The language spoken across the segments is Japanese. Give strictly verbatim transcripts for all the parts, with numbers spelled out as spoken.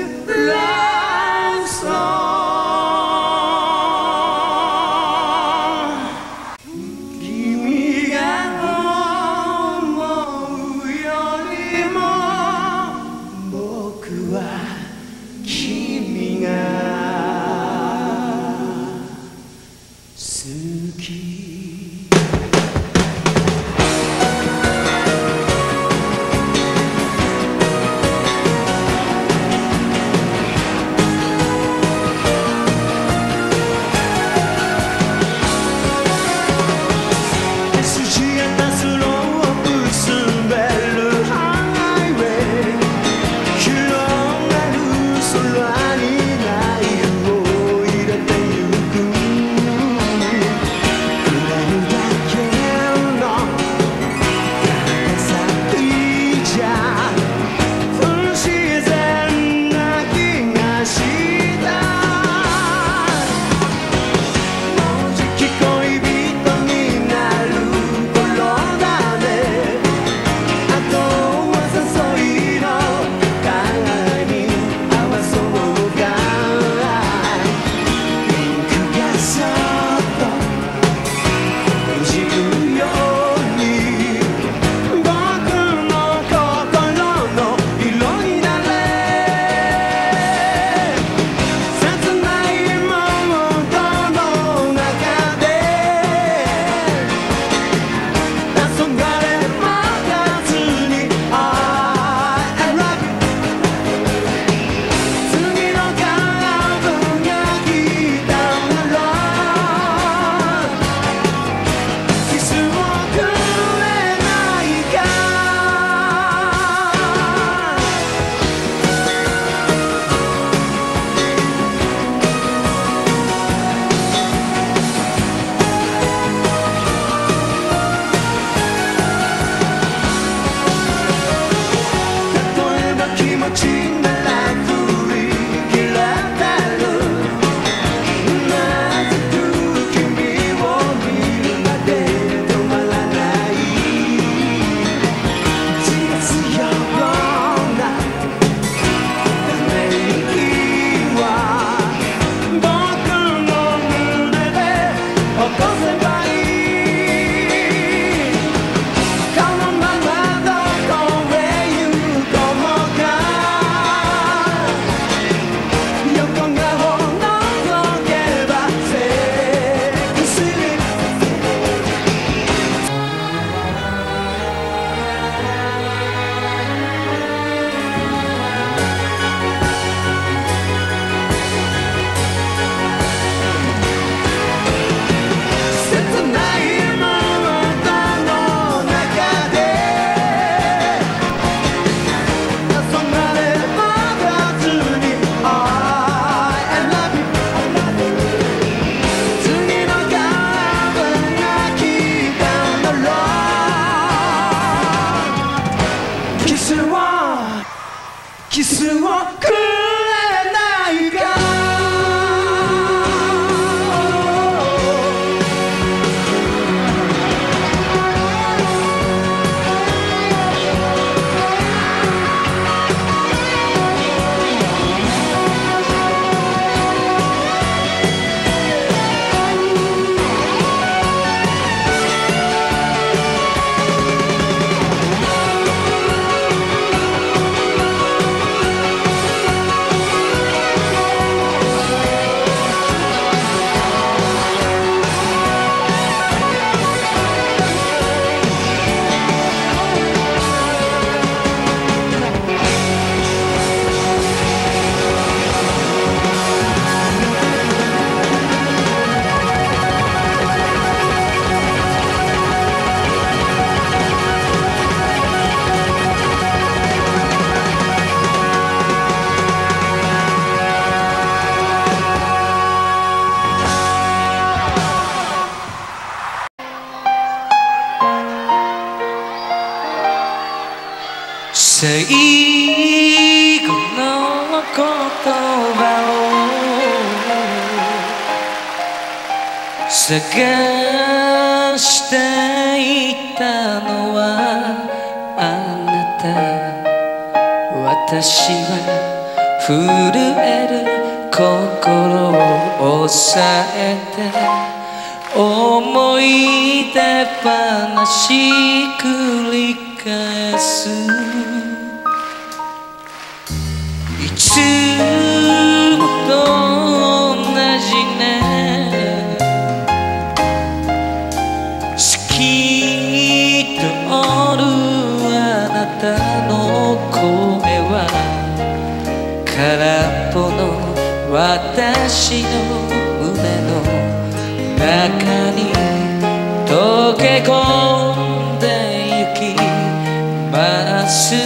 love song 君が思うよりも僕は君が好きキスをくれないか最後の言葉を探していたのはあなた。私は震える心を抑えて思い出話繰り返すいつもと同じね好きとおるあなたの声は空っぽの私の胸の中に溶け込んでゆきます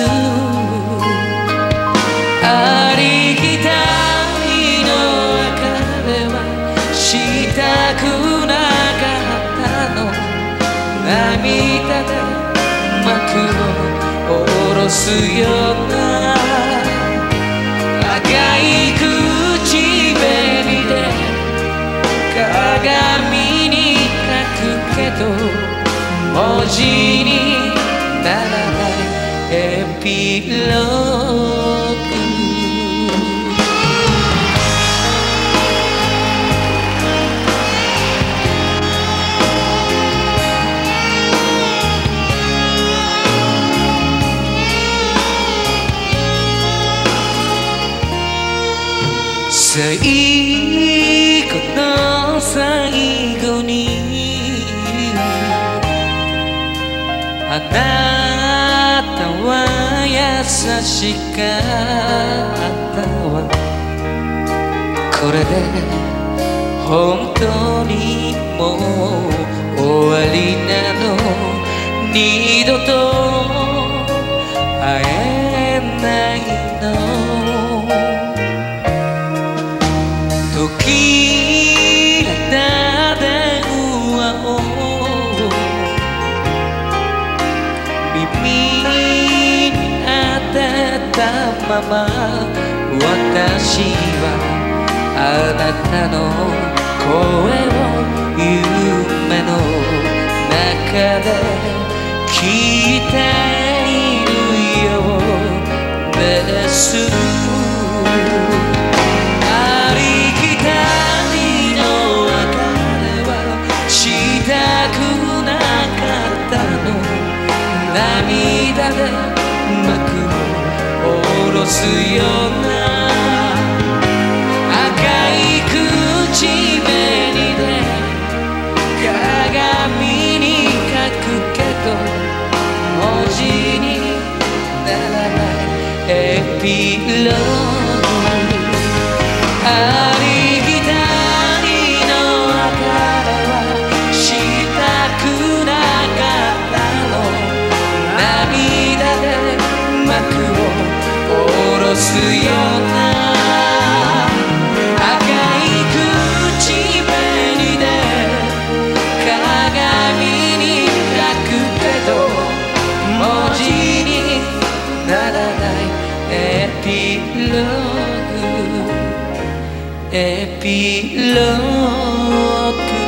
ありきたりの別れはしたくなかったの涙で幕を下ろすような赤い口紅で鏡に書くけど文字にならないエピローグ最後の最後にあなたは優しかったわこれで本当にもう終わりなの二度と会えないの時がた電話を耳に当てたまま私はあなたの声を夢の中で聞いているようです涙で幕を下ろすような赤い口紅で鏡に書くけど文字にならないエピローグありきたりの別れはしたくなかったの涙で幕を下ろすような赤い口紅で鏡に書くけど文字にならないエピローグエピローグ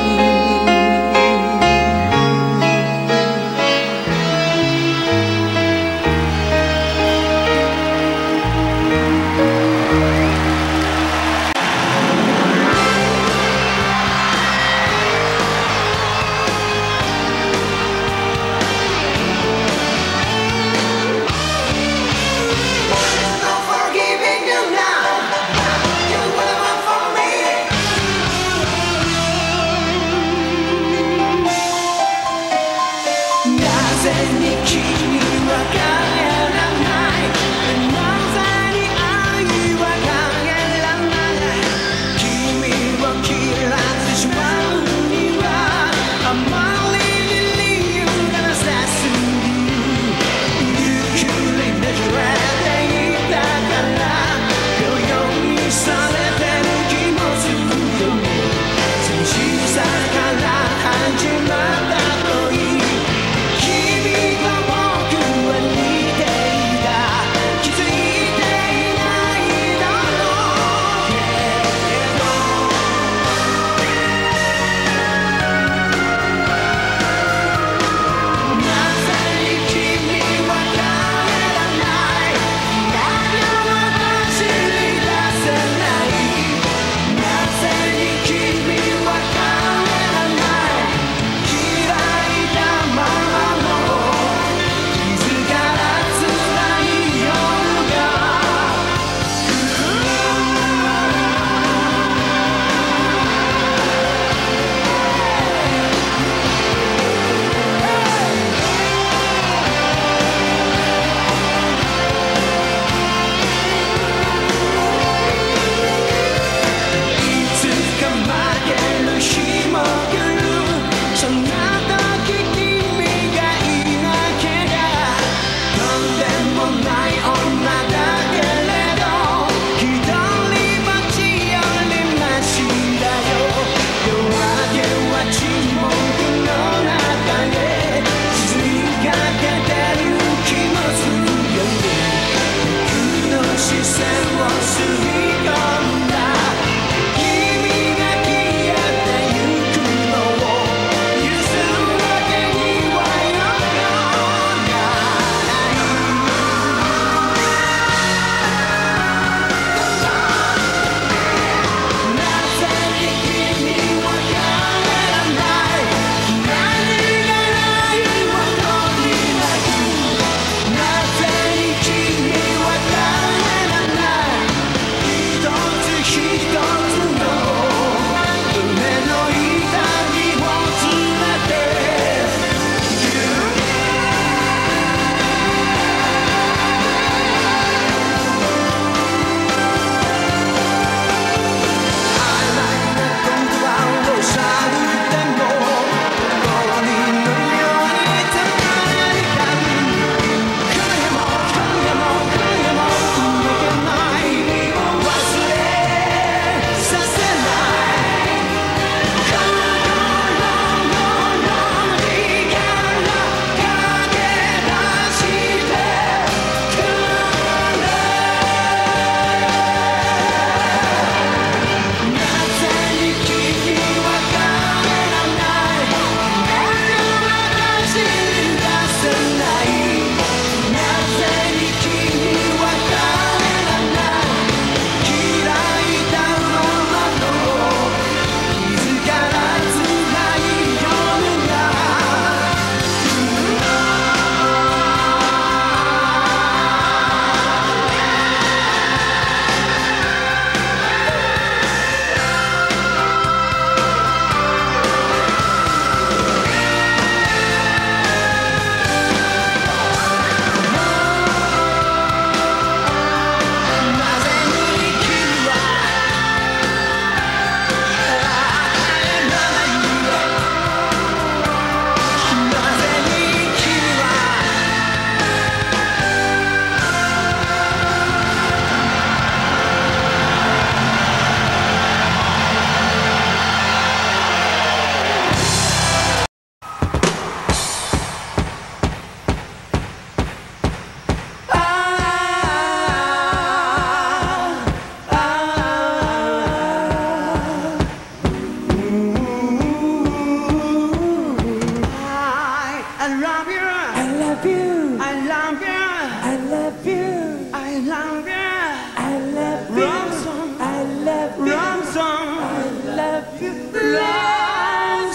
Love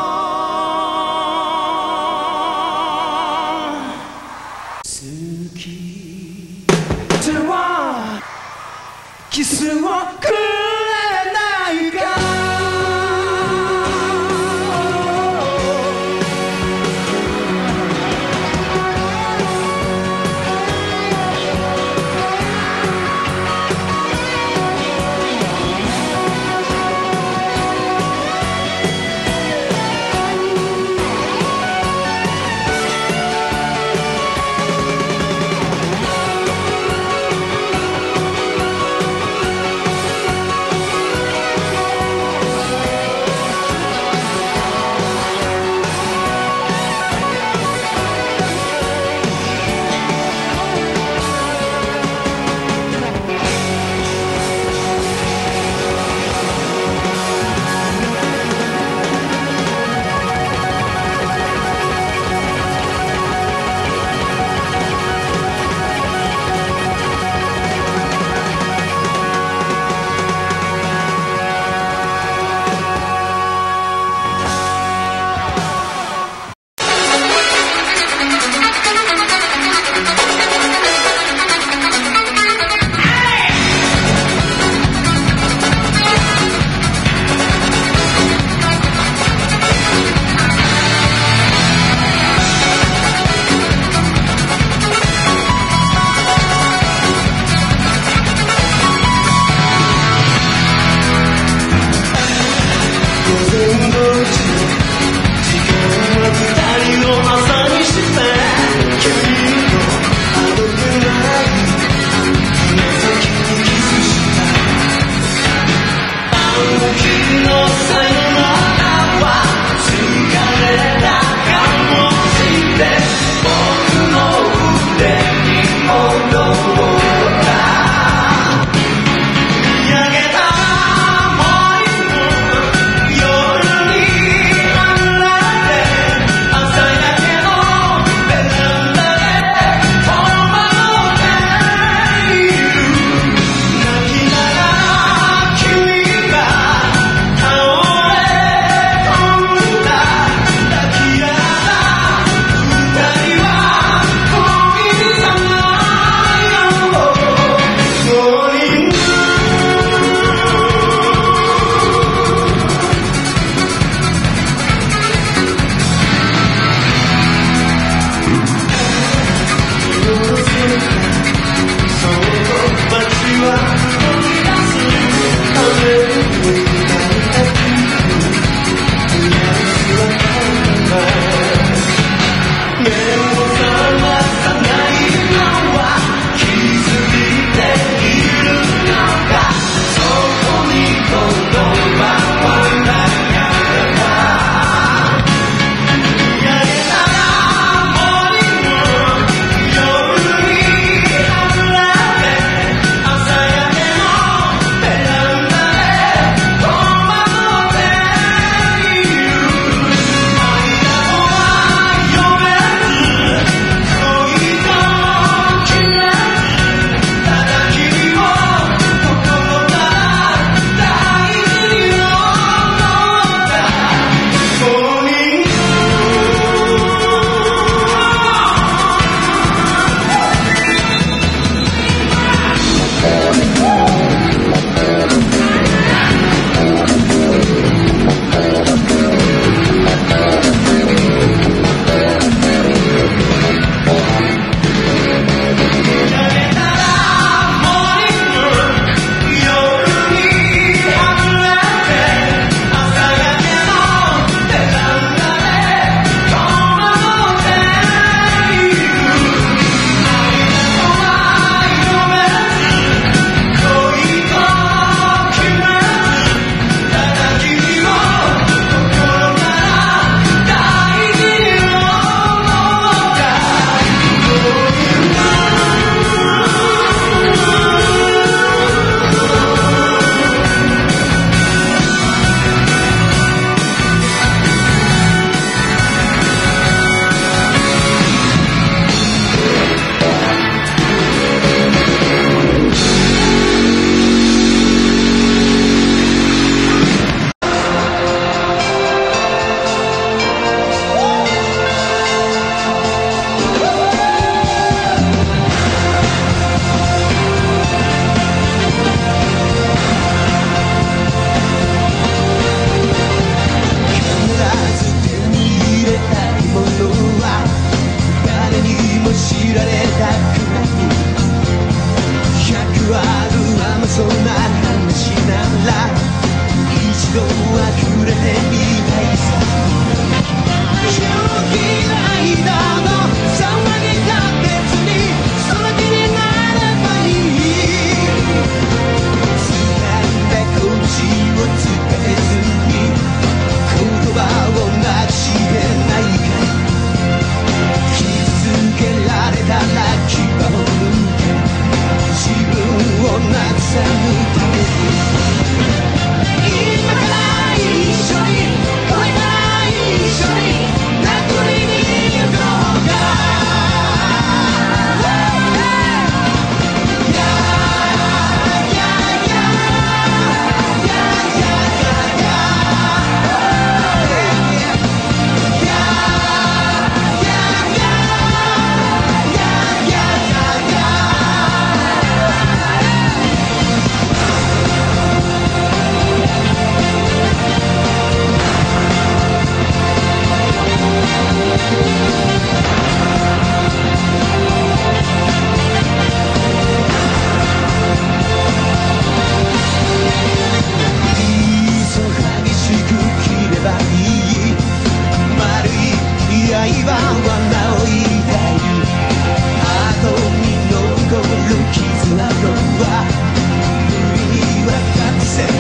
song 好きではキスをくれないか「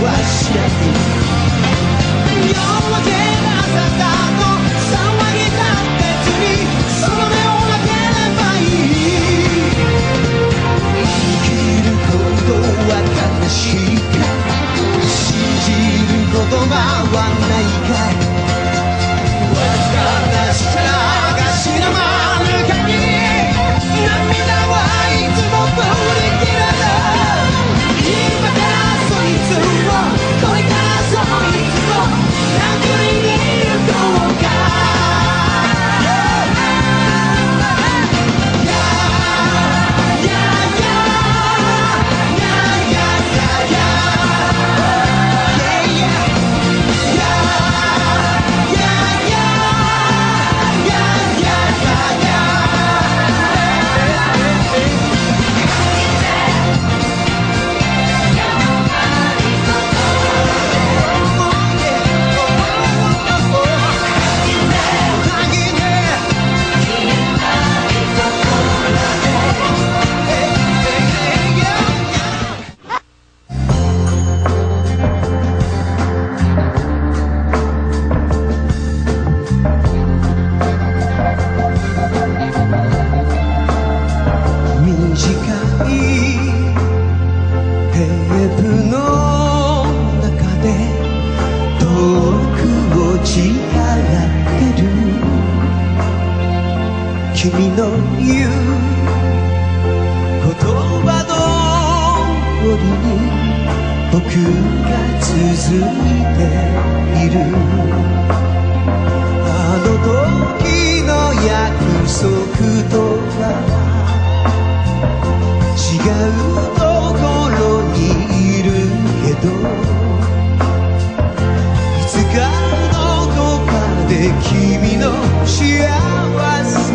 はしない夜明けが朝だと騒ぎだって別にその目をなければいい生きることは悲しいか信じる言葉はないかわずかな力がしなまる限り涙はいつも通り切らない今からそいつをこれからそいつを殴りに行こうか君の言う言葉通りに僕が続いているあの時の約束とは違うところにいるけどいつかどこかで君の幸せ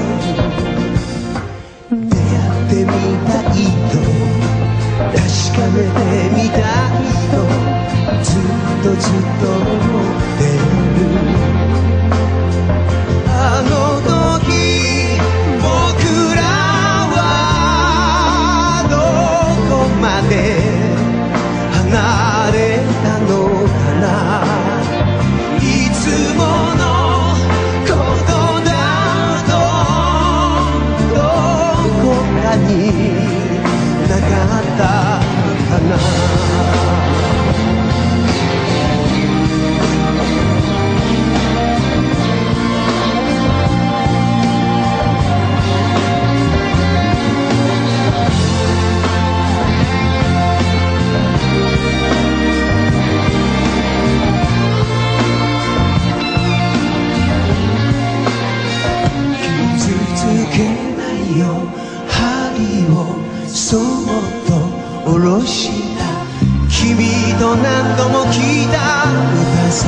出会ってみたいと確かめてみたいとずっとずっと思ってるあの時僕らはどこまで離れたのかないつものことだとどこかになかったかなそっと下ろした君と何度も聞いた歌さ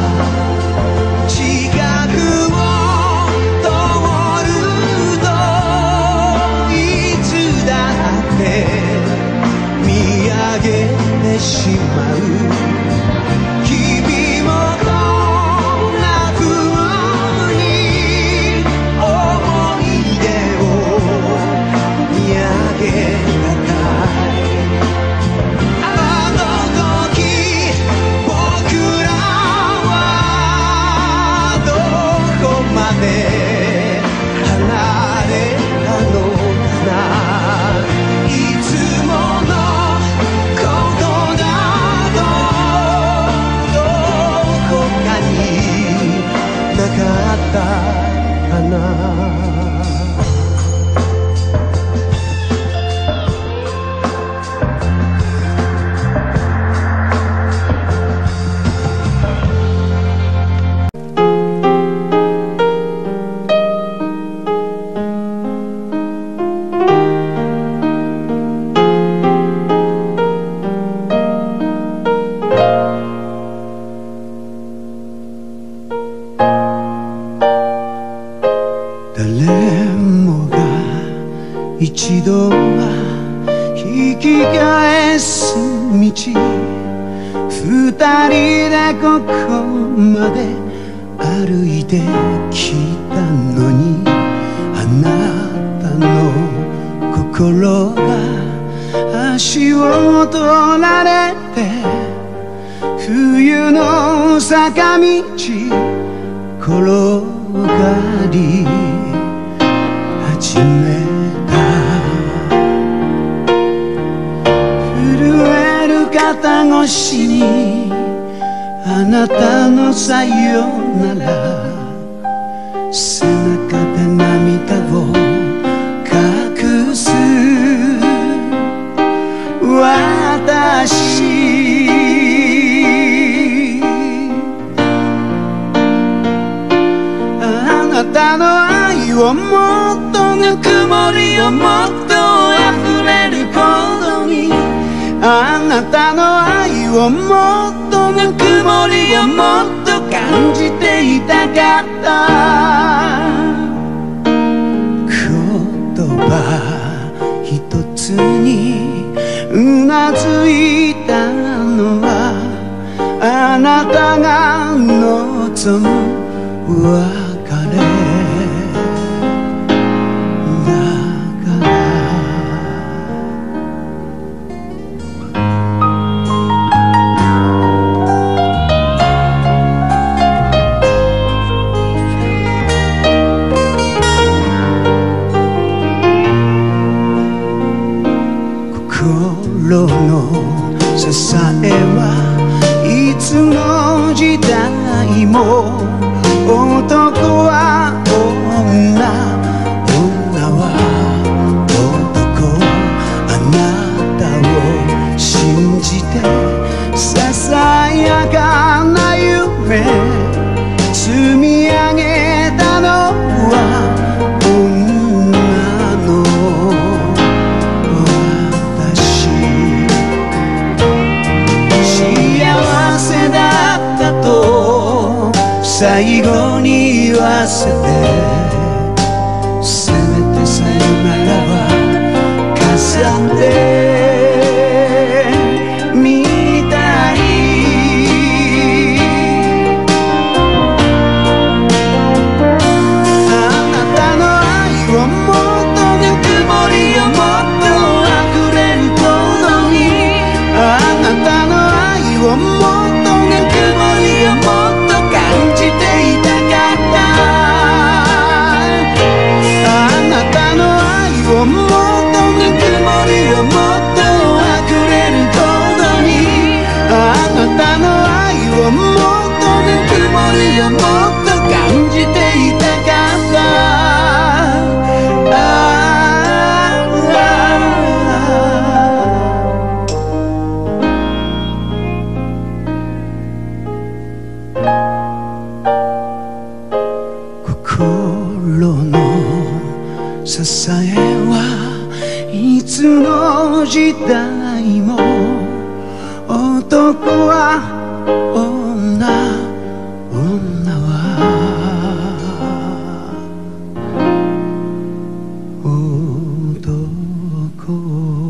近くを通るといつだって見上げてしまう君もこんな風に思い出を見上げ一度は引き返す道二人でここまで歩いてきたのにあなたの心が足を取られて冬の坂道転がり始めた震える肩越しにあなたのさよなら背中で涙を隠す私あなたの愛をもっとぬくもりをもっと溢れることにあなたの愛をもっとぬくもりをもっと感じていたかった言葉一つにうなずいたのはあなたが望む別れだから心の支えはいつの時代も男は女女は男あなたを信じてささやかな夢積み上げたのは女の私幸せだったと最後に言わせてせめてさよならは飾ってみたいあなたの愛をもっとぬくもりをもっと溢れることにあなたの愛をもっとぬくもりをもっと感じていたかったあなたの愛をもっとぬくもりをもっと溢れることにあなたの愛をもっとぬくもりをもっと感じていたかったあ心の支えはいつの時代も男は女女は男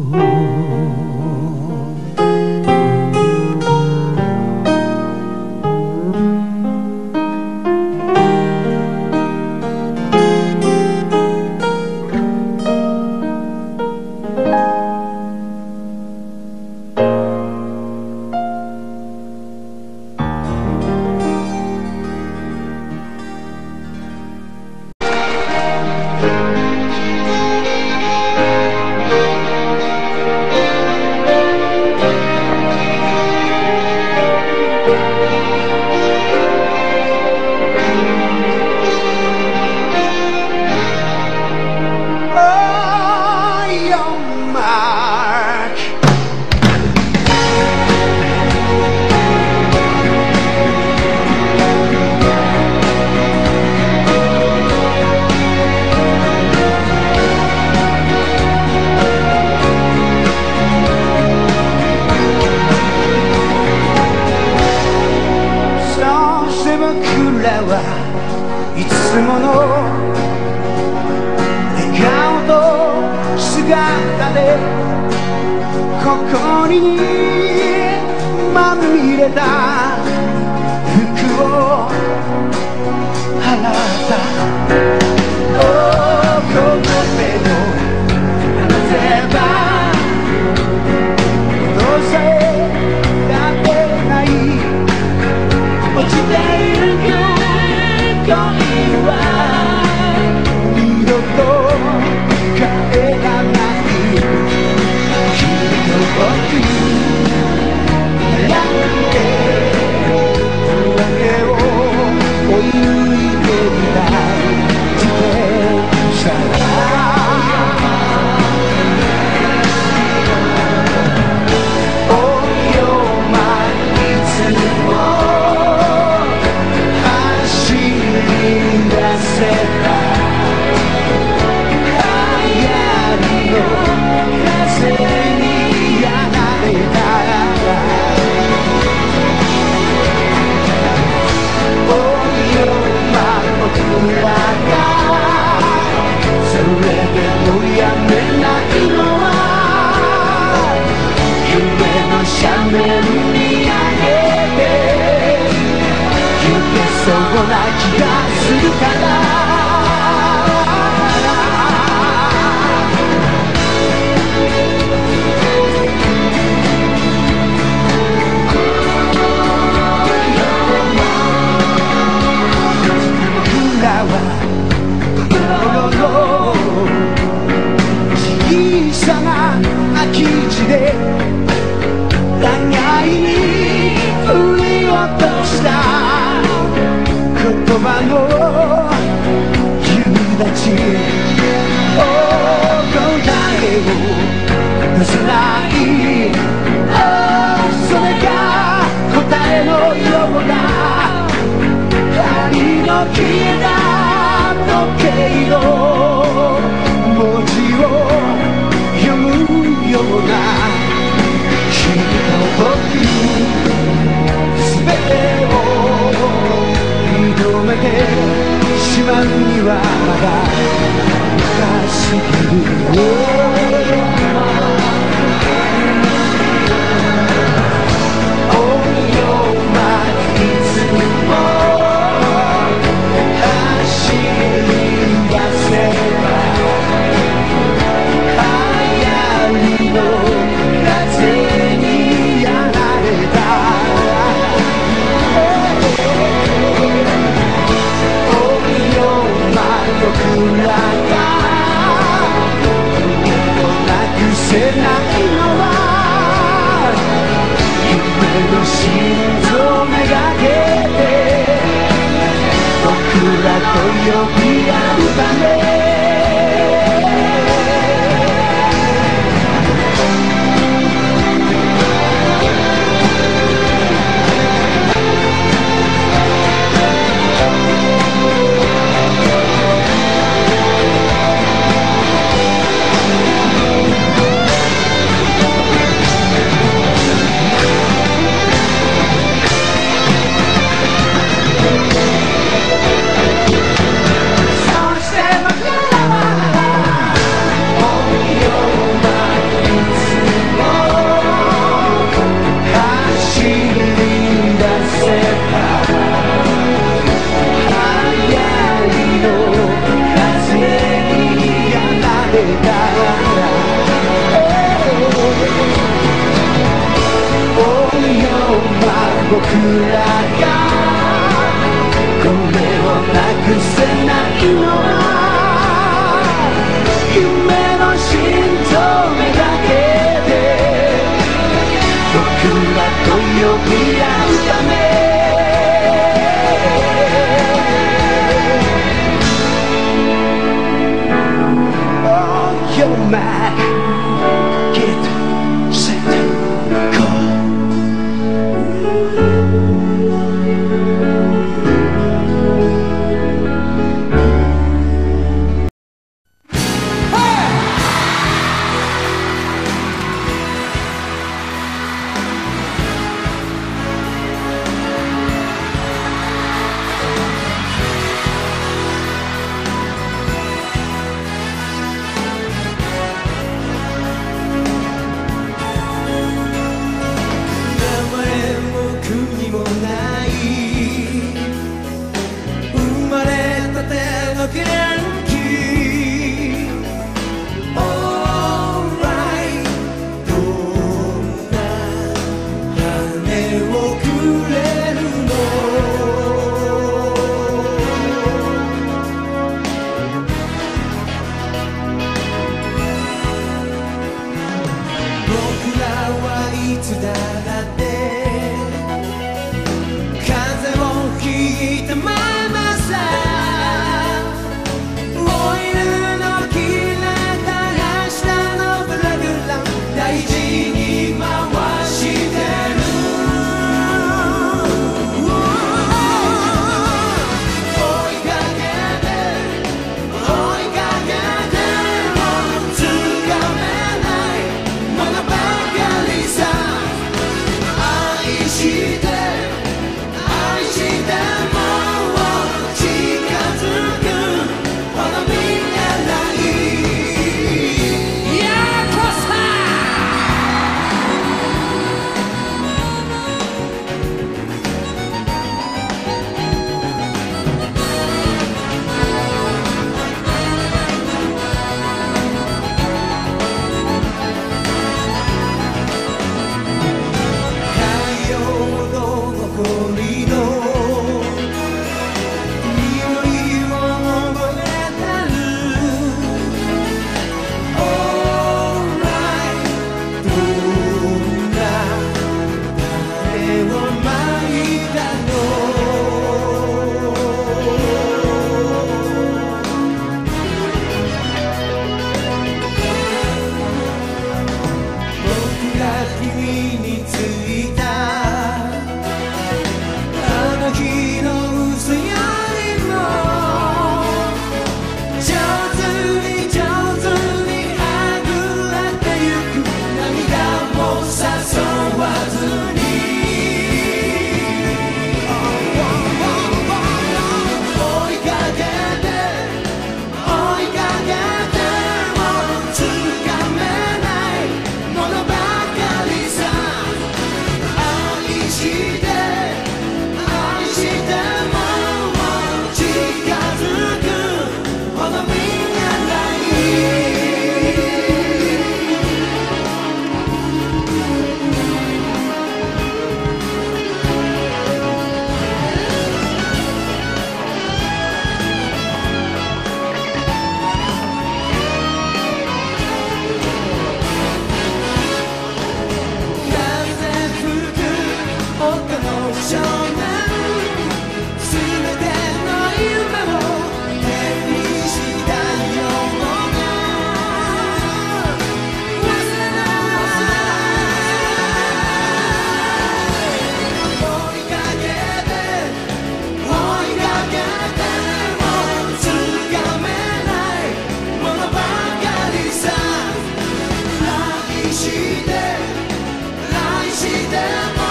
いつもの笑顔と姿でここにまみれた服を払ったこの手を離せばどうせだってない恋は二度と帰らない君と僕なんてわけを追い抜いてみた自転車がおよまいつも走り出せた流行りの風にやられたおよま僕らがそれでもやめないのは夢の斜面見上げて行けそうな気がするから僕らは小さな空き地で互いに振り落とした言葉の夕立答えを出せないそれが答えのような光の消えた時計の文字を読むような君と僕すべてを認めてしまうにはまだ若すぎるおよまいつも走り出せば流行りの風にやられたおよま僕らが夢をなくせないのは夢の心臓めがけて僕らと呼び合うため僕らがこれをなくせないのは夢の心臓めがけて僕らと呼び合うためOh, you're mad. Get set, go.「 して愛しても近づくほど見えない少年すべての夢を手にしたような忘れない追いかけて追いかけてもつかめないものばかりさ愛して愛しても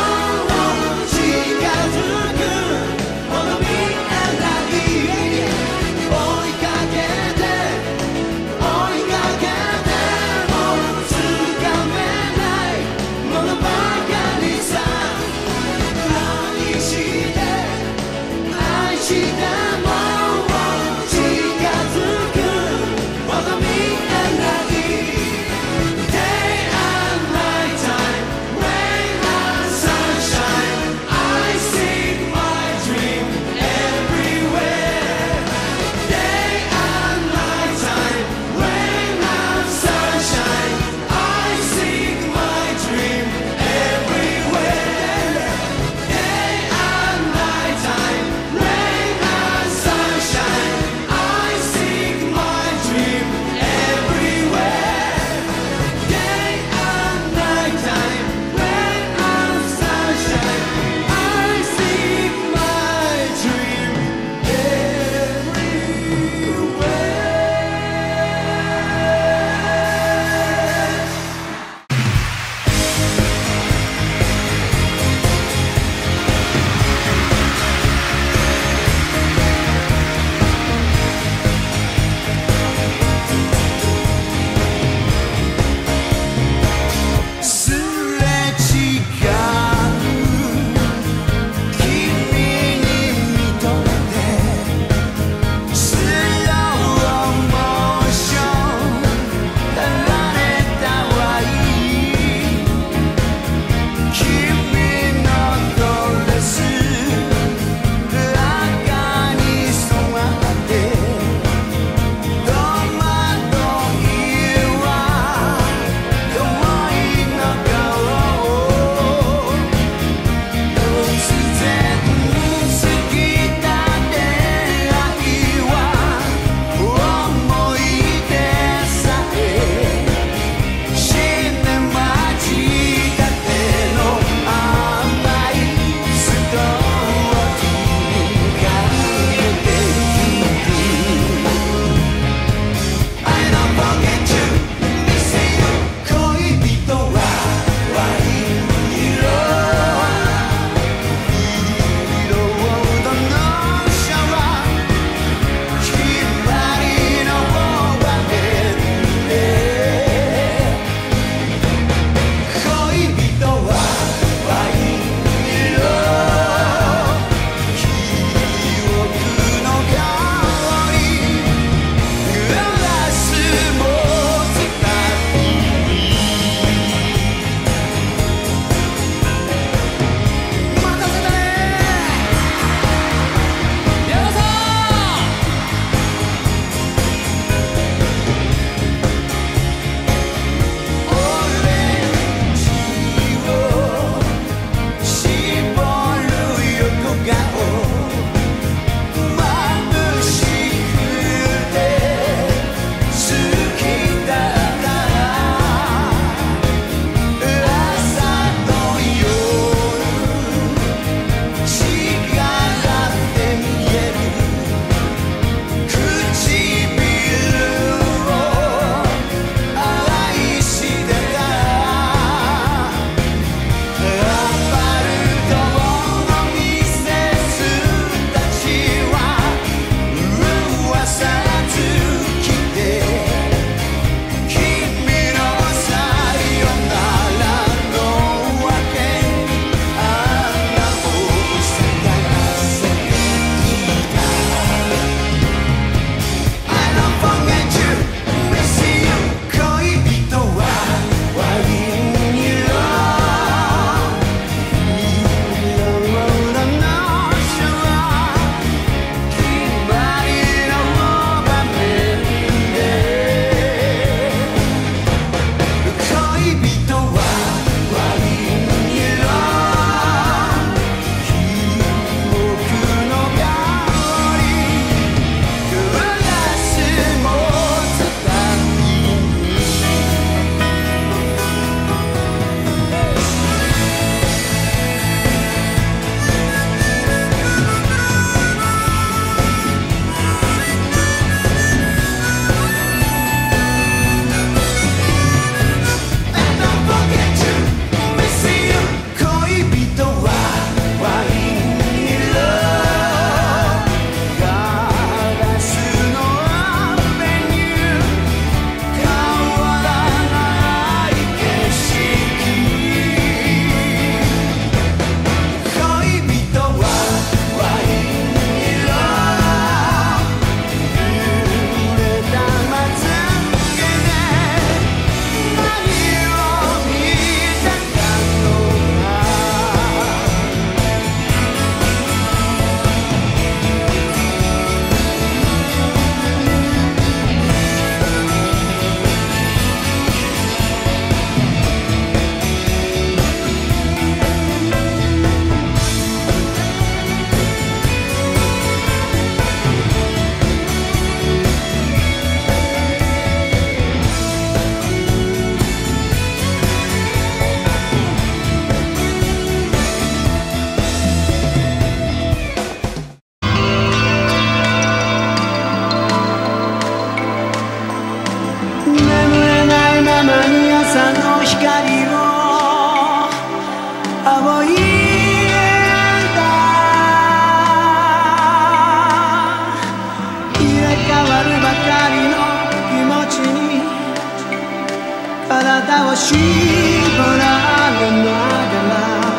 られながら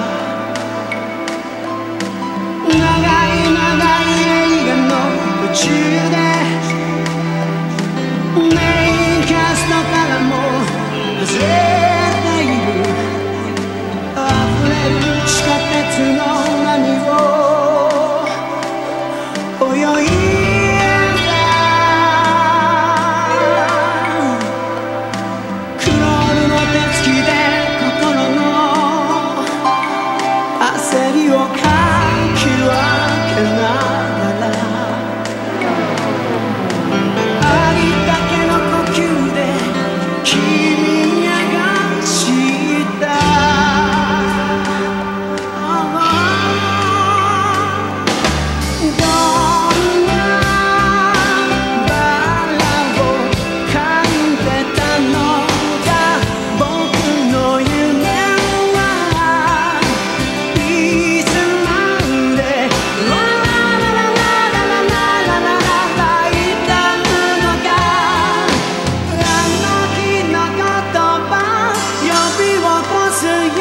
長い長い映画の途中でメインキャストからも外れている溢れる地下鉄の波を泳いでクロールの手つきで心の焦りをかき分けながらありったけの呼吸で君にがしたどんなバラを書いてたのか僕の夢はいつまでラララララララララララいたのかあの日の言葉呼び起こすよ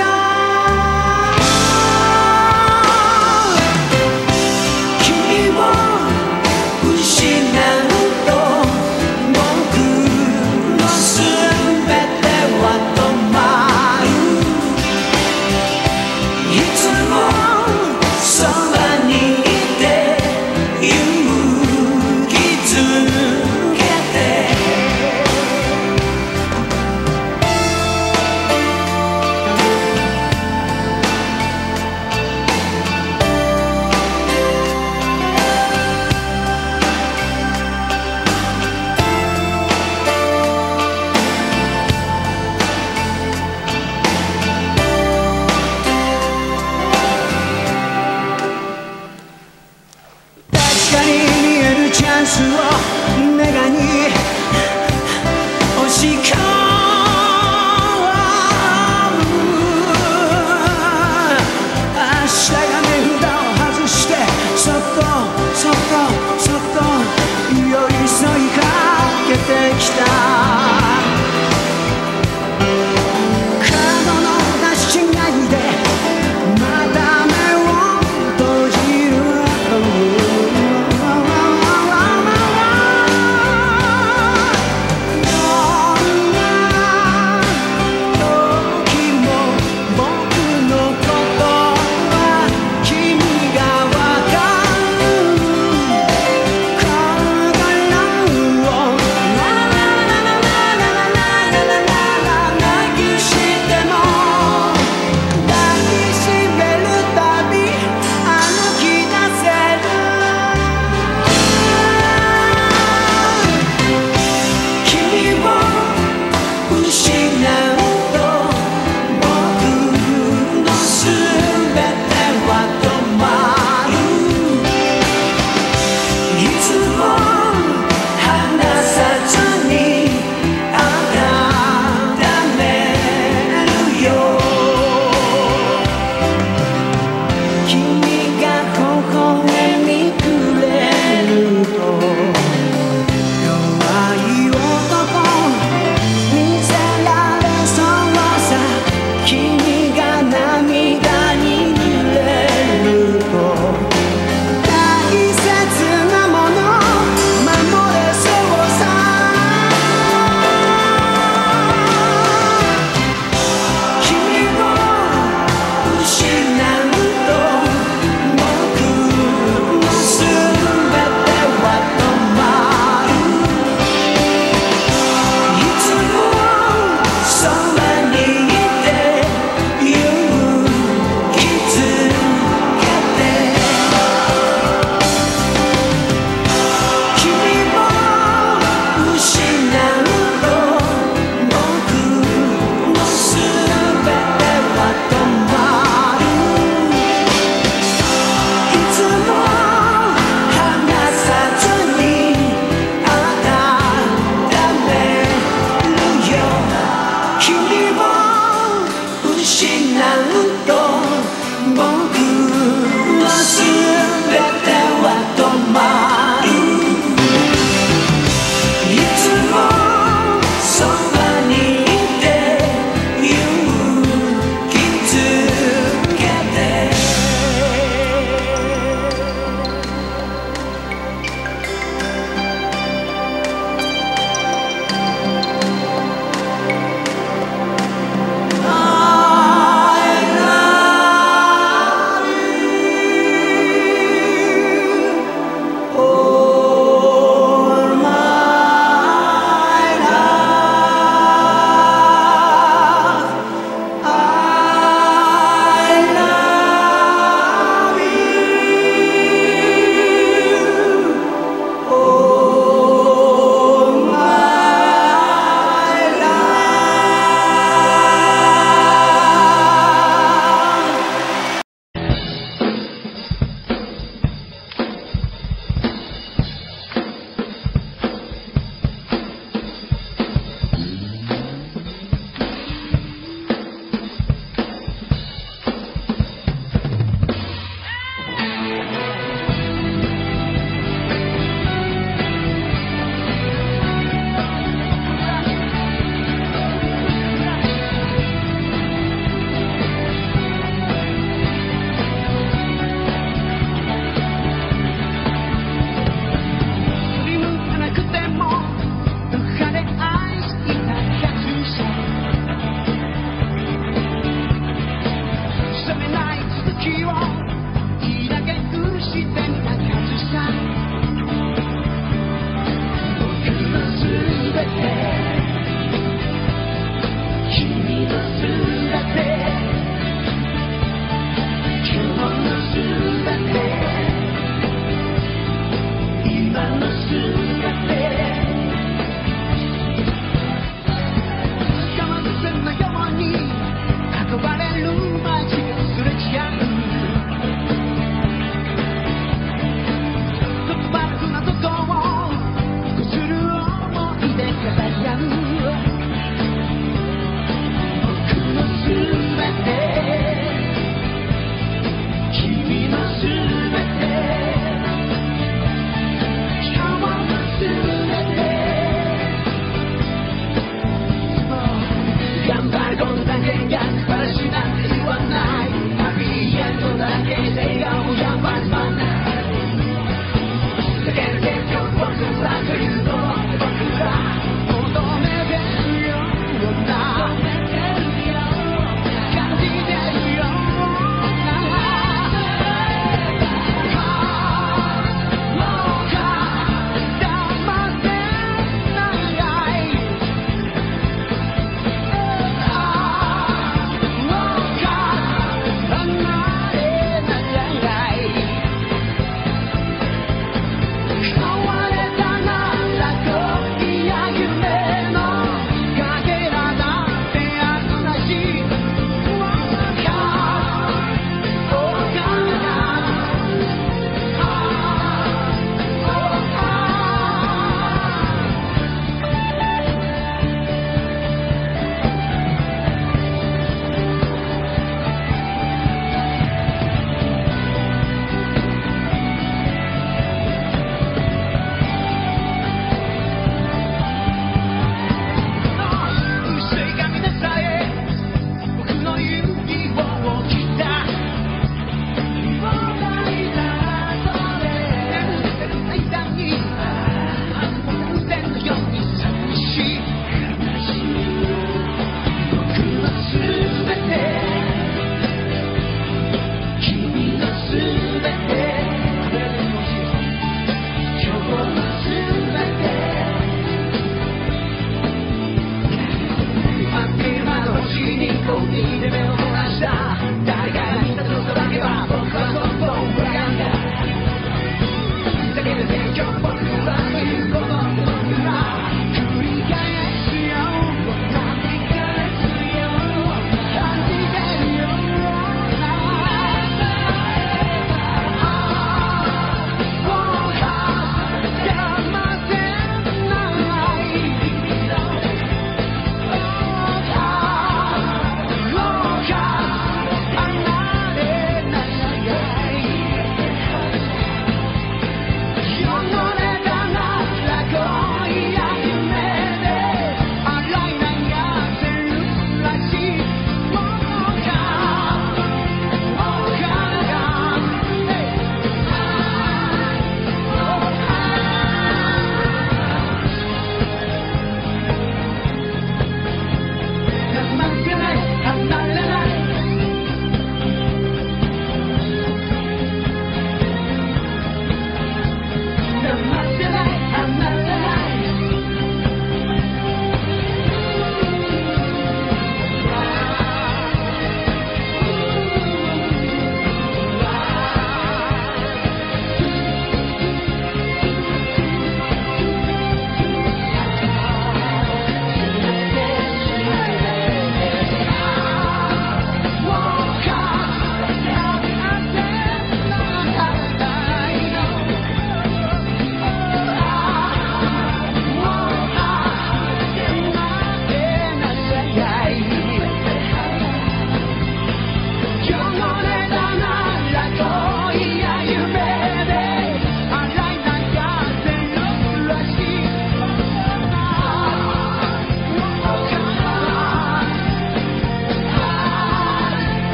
君を失うと僕のすべては止まるいつもそばにいて勇気づけて確かに見えるチャンスを願いに押し込む明日が値札を外してそっとそっとそっと寄り添いかけてきた角の出し違いでまた目を閉じる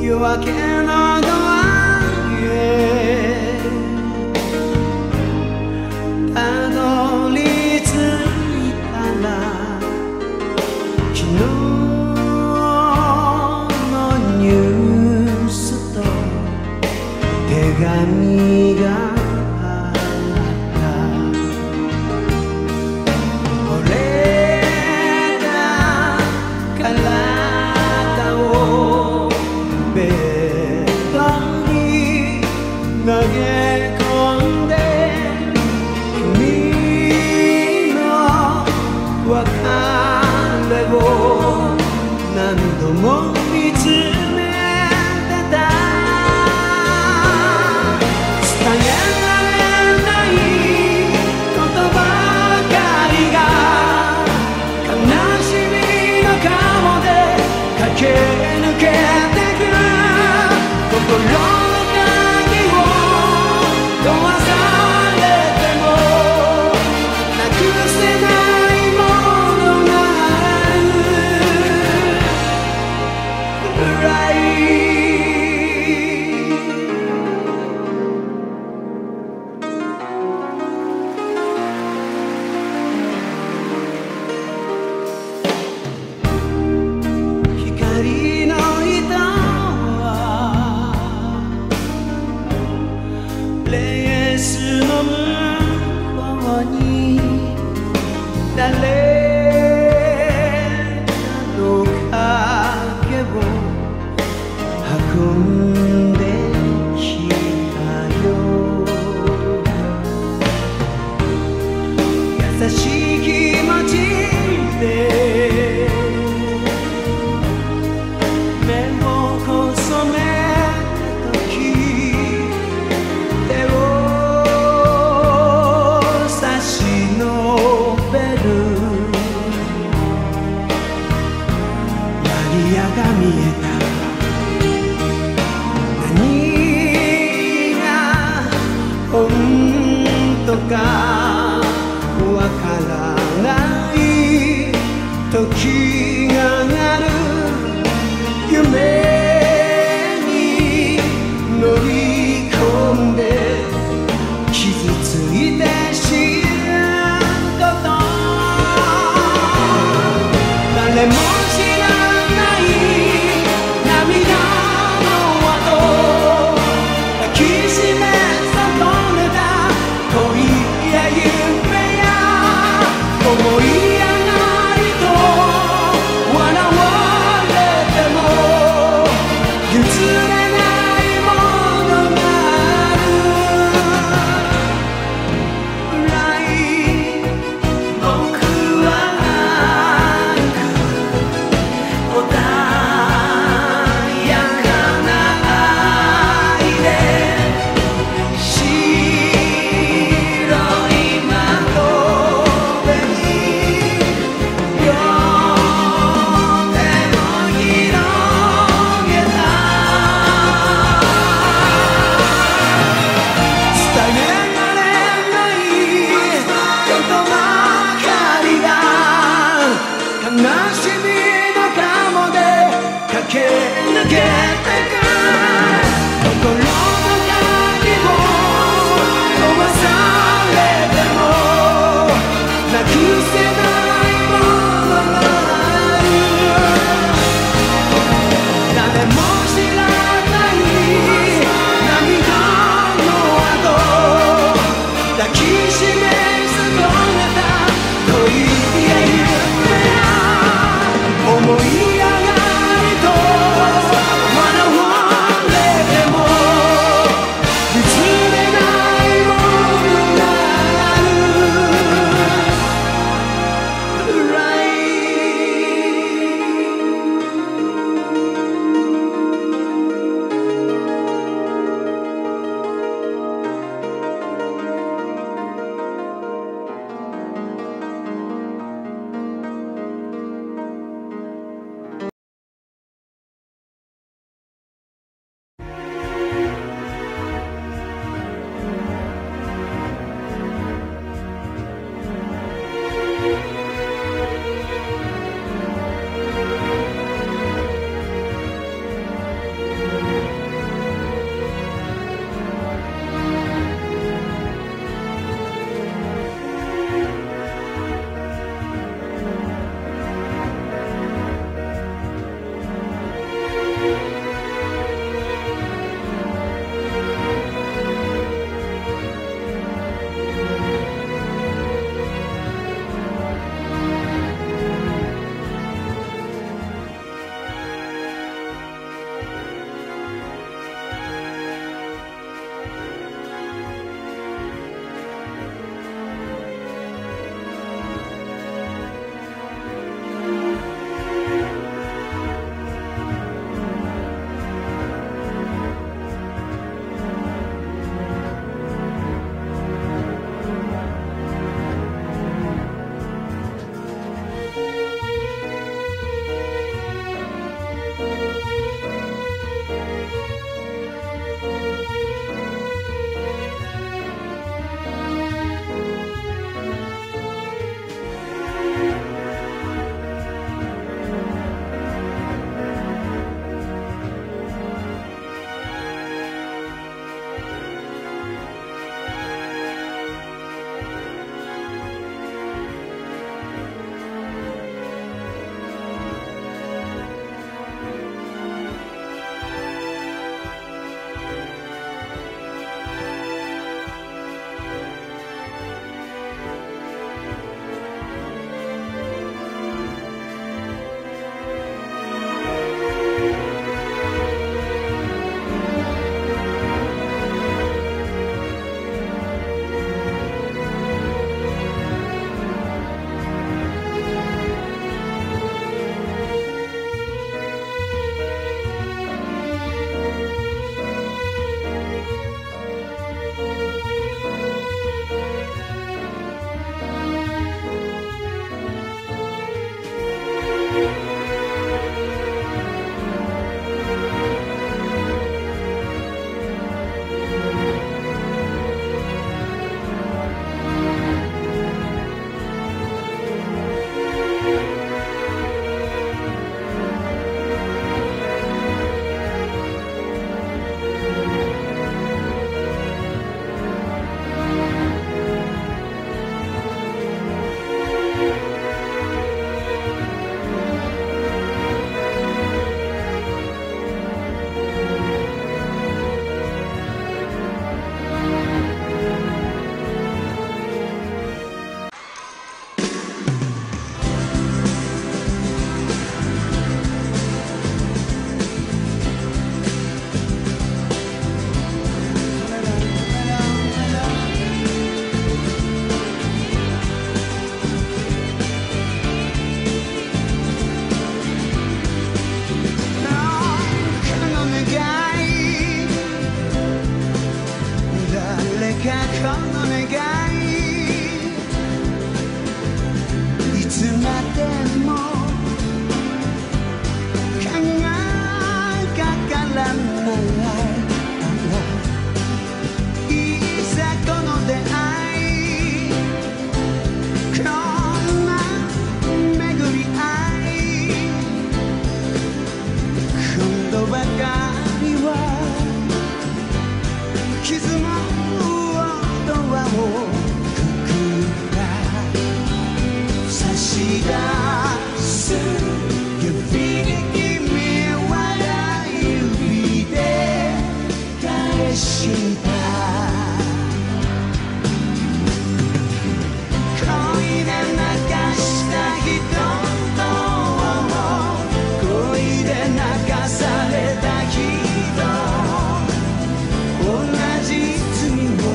夜明けのドアへたどり着いたら昨日のニュースと手紙があった俺が体をベッドに投げ込んで君の別れを何度も見つめてた伝えられないことばかりが悲しみの顔で駆け抜けてく心の鍵を壊されてもなくせないものがあるぐらい光の糸はレースの向こうに誰かの影を運んできたよ優しい気持ちで目を細めた時手を差し伸べるマリアが見えた何が本当かわからない時がある夢に乗り込んで傷ついて死ぬこと誰も知らない涙の後抱きしめ損ねた恋や夢や思い上がりと笑われても譲れないものがあるぐらい僕は穏やかな愛で白い窓辺に両手を広げた伝えられないことばかりが悲しみの顔で駆け抜けてく心の鍵を壊されてもなくせないものがある誰も知らない涙の後抱きしめ損ねた恋や夢や思い上がりと笑われてもした恋で泣かした人と恋で泣かされた人同じ罪を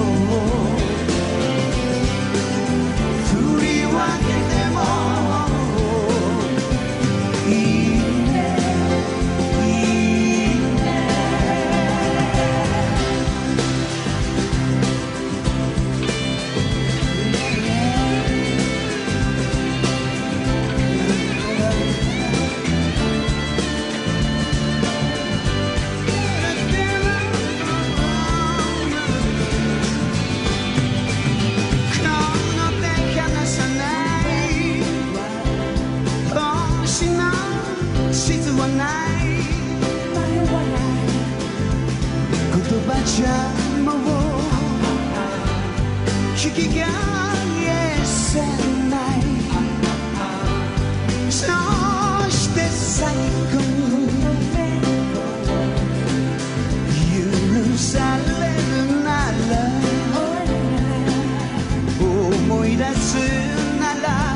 振り分けてもいいねいいね言葉じゃもう引き返せないそして最後に許されるなら思い出すなら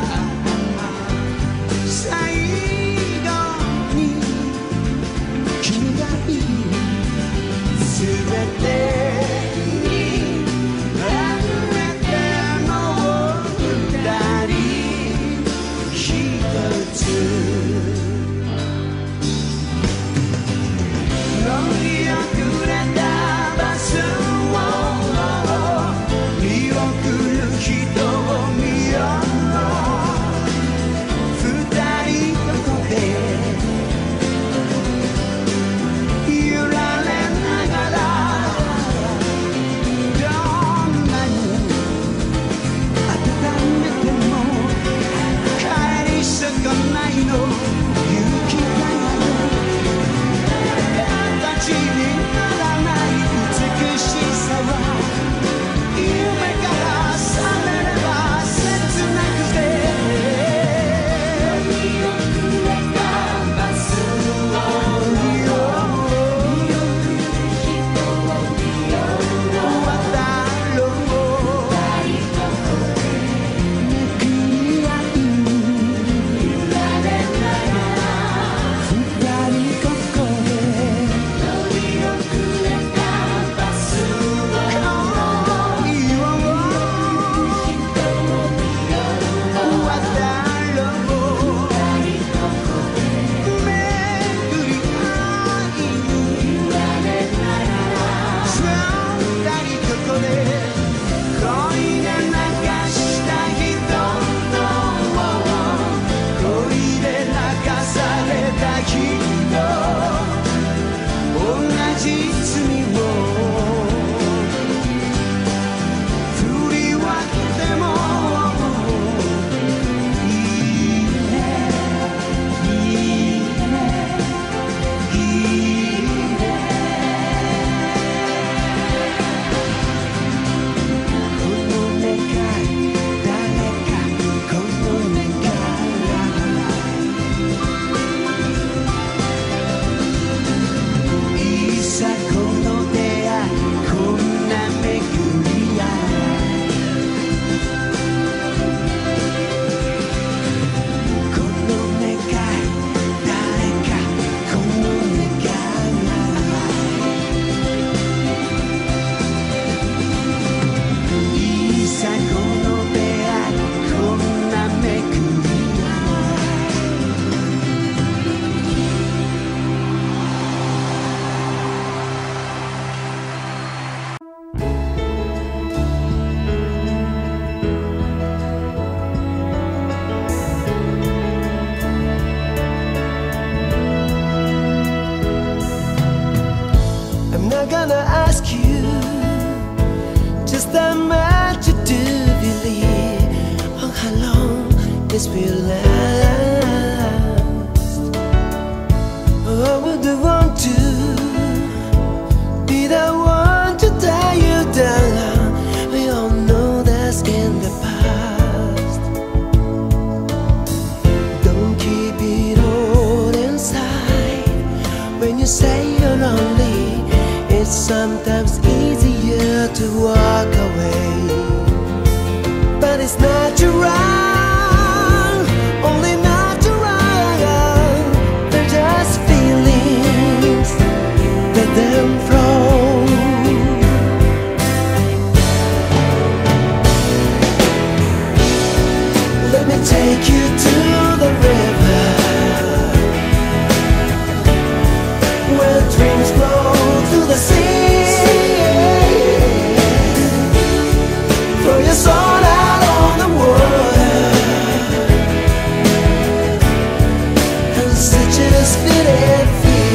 最後に君がいいすべてにあふれても二人一つ乗り遅れたバスを見送る人を見よう二人どこで this will last. Oh, I would want to be the one to tie you down. We all know that's in the past. Don't keep it all inside. When you say you're lonely, it's sometimes easy. about to walk away, but it's natural, only natural. They're just feelings that them flow. Let me take you to the river where dreams flow to the sea. Throw your soul out on the water and set your spirit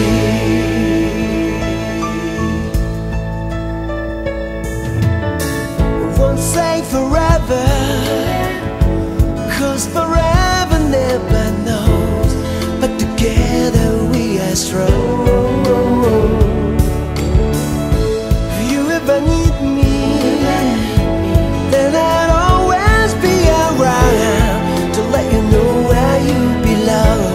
free. Won't say forever, 'cause forever never knows, but together we are strong. If you ever need me, then I'll always be around to let you know where you belong.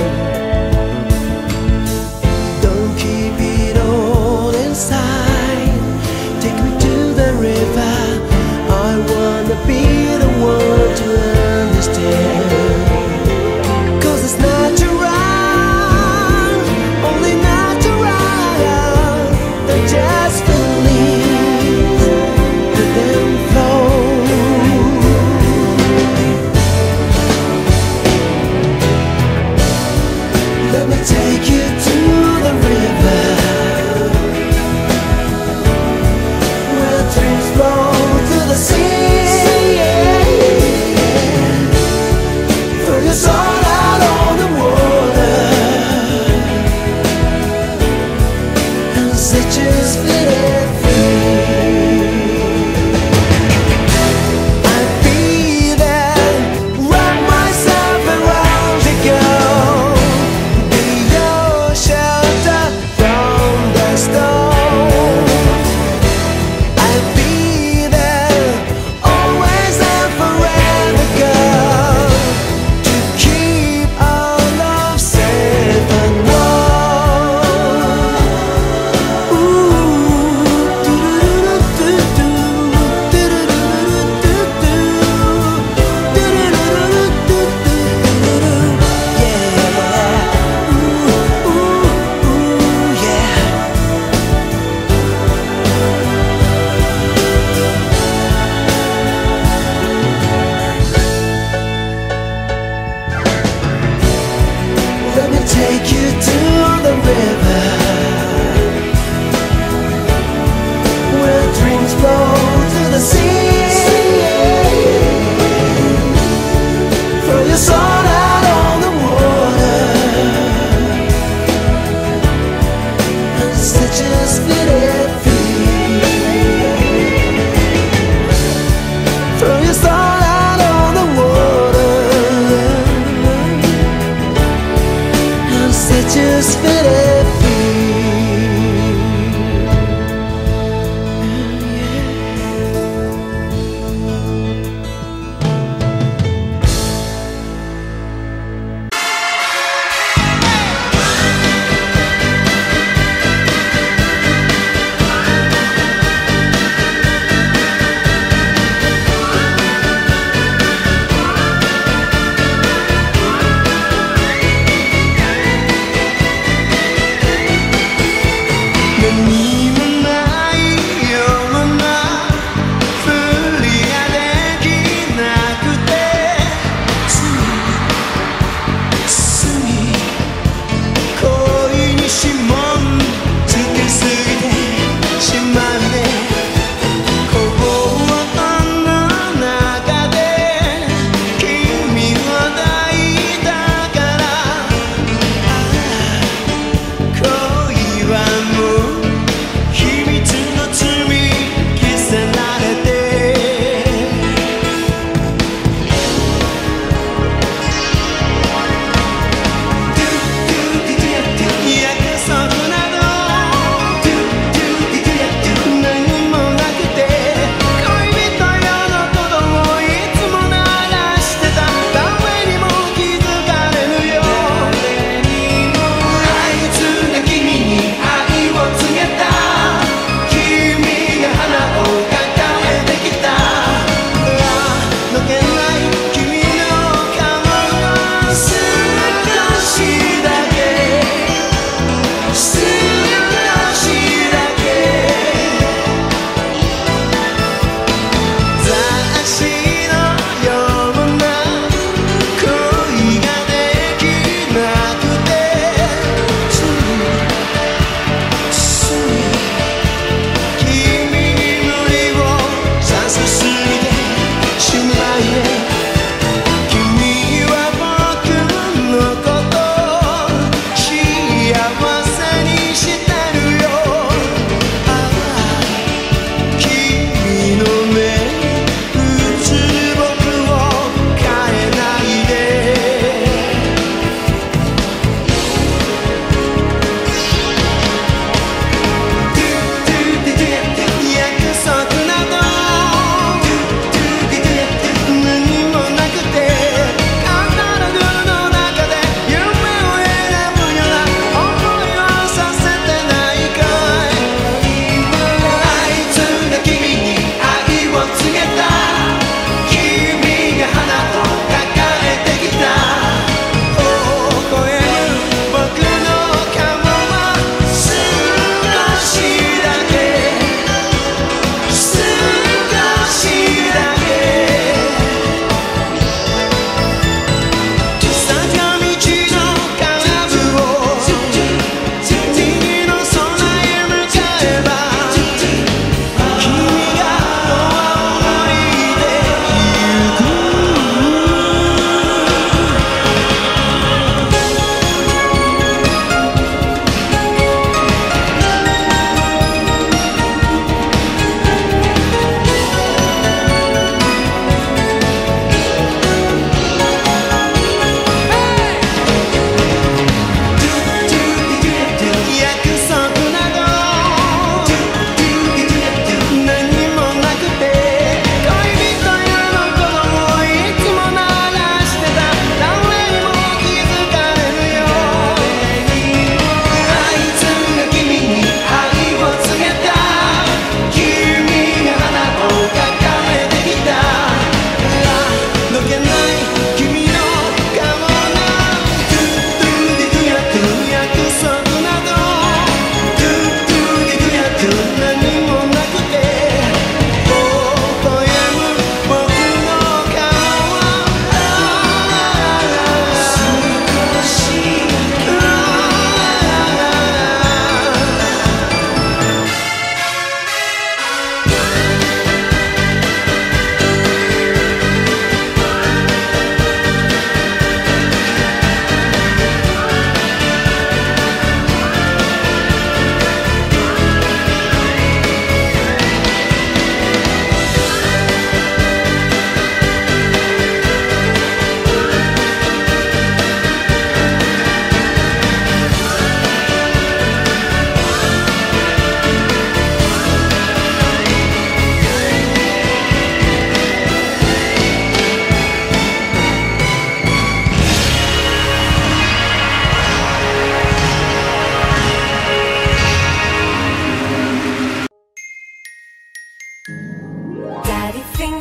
Don't keep it all inside, take me to the river. I wanna be the one to understand, 'cause it's natural, only natural. They're just feelings, let them flow. Let me take you to the river where dreams flow to the sea. Throw your soul out on the water and set your spirit free. I'll be there, wrap myself around you, girl, be your shelter from the storm. I'll be there, always and forever, girl, to keep our love safe and warm. Ooh, do-do-do-do-do, do-do-do-do-do, do-do-do-do-do, yeah. Ooh, ooh, ooh, yeah. Let me take you to the river where dreams flow to the sea. Throw your soul out on the water and set your spirit free. Throw your soul out on the water and set your spirit free.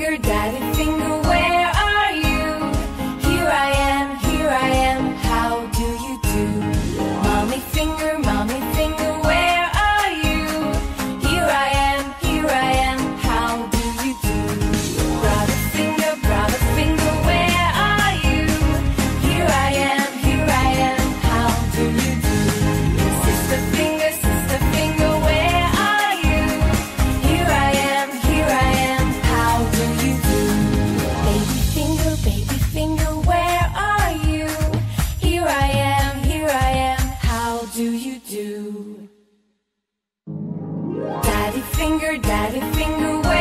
finger, daddy finger, where are you? Here I am, here I am, how do you do? Mommy finger, mommy finger, where are you? Here I am, here I am, how do you do? Brother finger, brother finger, where are you? Here I am, here I am, how do you do? Sister finger, sister finger, where are you? Here I am, here I am, how do you do? Baby finger, baby finger, where are you? Here I am, here I am, how do you do? Daddy finger, daddy finger, where